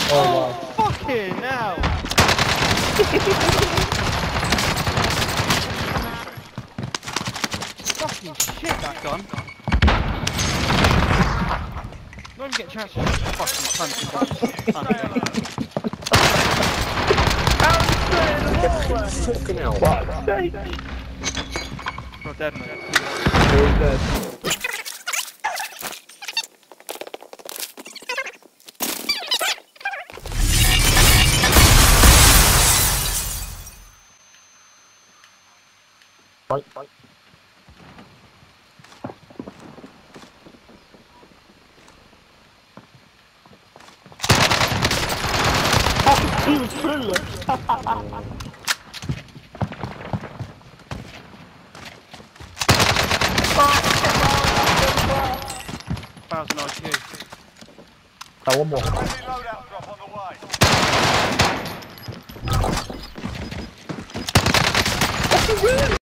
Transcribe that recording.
Oh, Fucking hell! Fucking shit, that gun. Don't even get a chance to shoot the fucking punching guns. fucking hell. Fuck's sake. You're dead, mate. You're dead. Right. He was through. 1000 IQ. One more. Friendly loadout drop on the way.